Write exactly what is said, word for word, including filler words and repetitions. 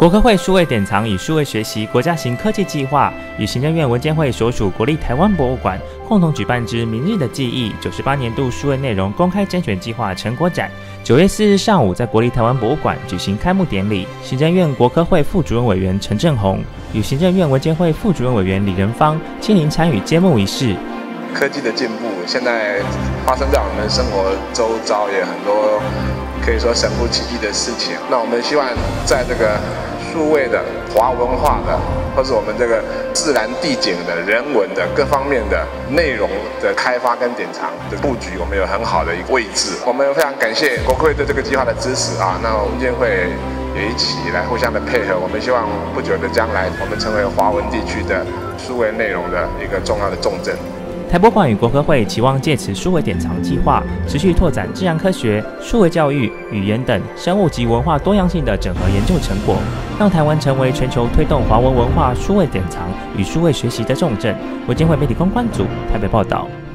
国科会数位典藏与数位学习国家型科技计划与行政院文监会所属国立台湾博物馆共同举办之明日的记忆九十八年度数位内容公开甄选计划成果展，九月四日上午在国立台湾博物馆举行开幕典礼。行政院国科会副主任委员陈正宏与行政院文监会副主任委员李仁芳亲临参与揭幕仪式。 科技的进步现在发生在我们生活周遭，也很多可以说神乎其技的事情。那我们希望在这个数位的、华文化的，或是我们这个自然地景的、人文的各方面的内容的开发跟典藏的布局，我们有很好的一个位置。我们非常感谢国科会对这个计划的支持啊，那文监会也一起来互相的配合。我们希望不久的将来，我们成为华文地区的数位内容的一个重要的重镇。 台博馆与国科会期望借此数位典藏计划，持续拓展自然科学、数位教育、语言等生物及文化多样性的整合研究成果，让台湾成为全球推动华文文化数位典藏与数位学习的重镇。文监会媒体公关组台北报道。